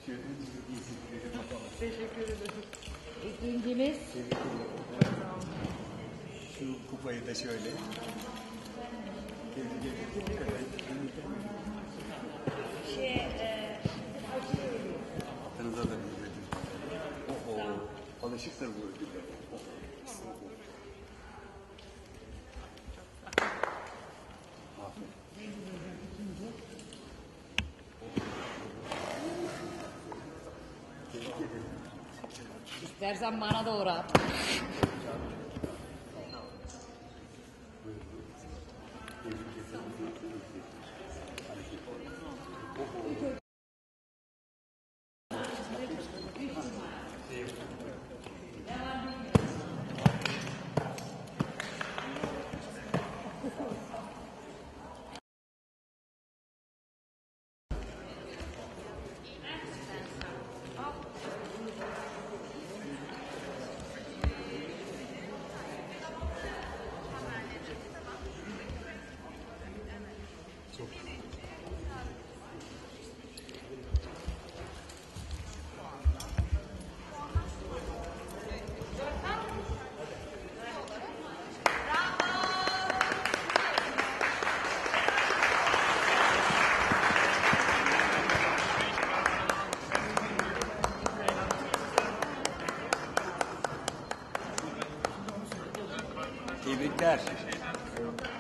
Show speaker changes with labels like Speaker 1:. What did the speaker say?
Speaker 1: Teşekkür ederim. İkincimiz.
Speaker 2: Şu kupayı da şöyle. Tanıza da bir ödül. Alışıktır bu ödüller.
Speaker 1: İstersen bana da uğra.
Speaker 2: Tebrikler.